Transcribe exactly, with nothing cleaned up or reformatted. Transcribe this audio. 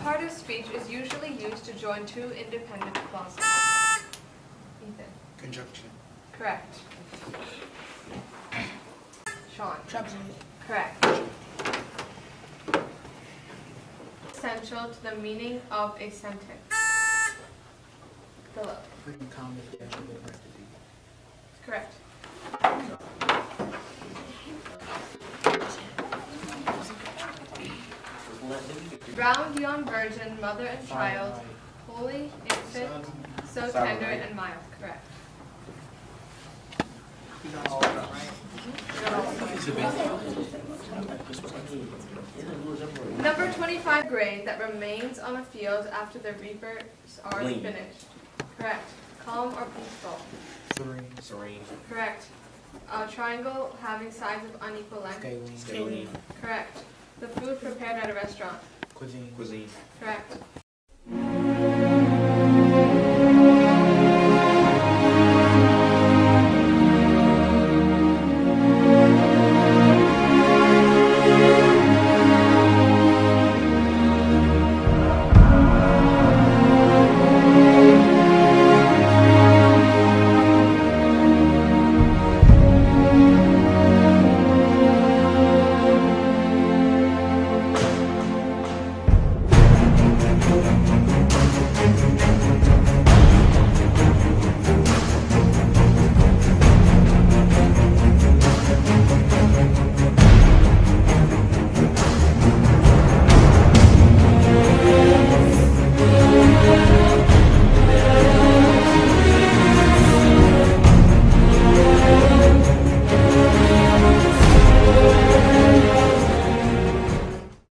part of speech is usually used to join two independent clauses? Ethan. Conjunction. Correct. Sean. Preposition. Correct. Essential to the meaning of a sentence. Philip. Putting commas, dash, or parentheses. Correct. Round young virgin, mother and child, holy infant, so tender and mild. Correct. Number twenty-five, grade that remains on a field after the reapers are Lean. finished. Correct. Calm or peaceful. Serene. Serene. Correct. A triangle having sides of unequal length. Scaling. Scaling. Correct. The food prepared at a restaurant. Cuisine. Cuisine. Correct.